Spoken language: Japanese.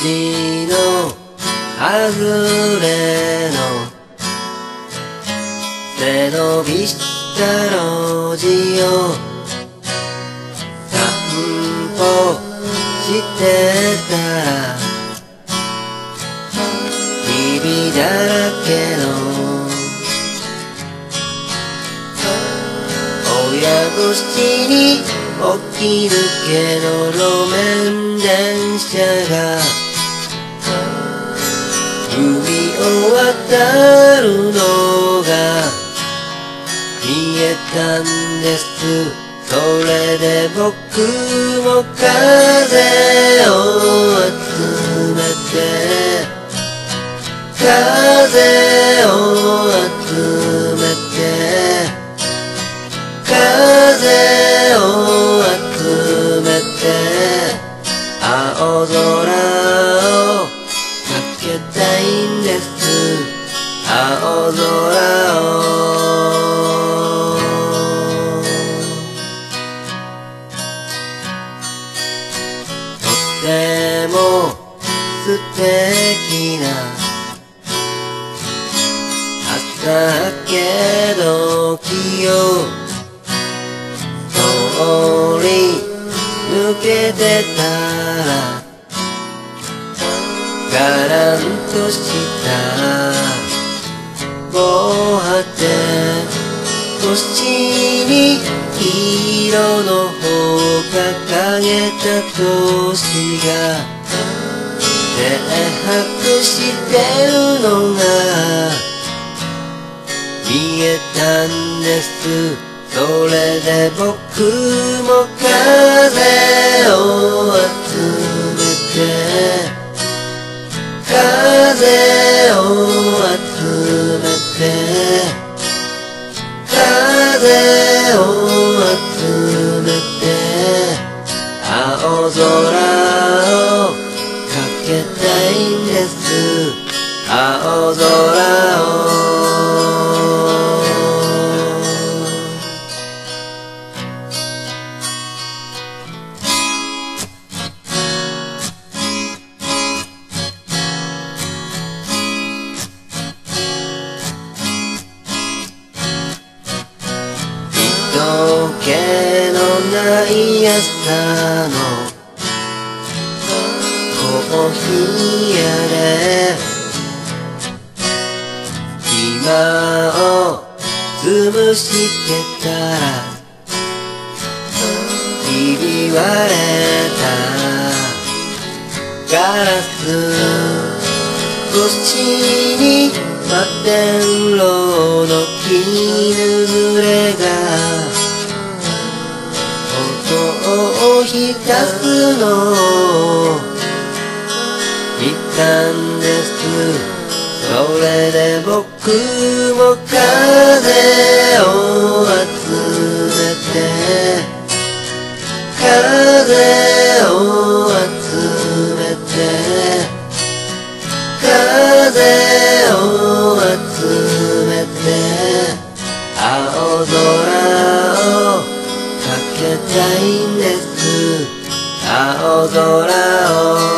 のはぐれの背伸びした路地を散歩してたらひびだらけの親越しに起き抜けの路面電車が海を渡るのが見えたんです。それで僕も風を集めて風を集めて風を集めて青空をかけたいんです。青空をとても素敵な朝明け時を通り抜けてたらガランとした防波堤腰に黄色の帆を掲げた都市が停泊してるのが見えたんです。それで僕も風を集めて風を集めて風を集めて青空をかけたいんです。青空を人気のない朝のコーヒー屋で暇を潰してたらひび割れたガラス越しに摩天楼の絹ずれが音を浸すのを見たんです。それで僕も風を集めて風を集めて風を集めて青空をかけたいんです。青空を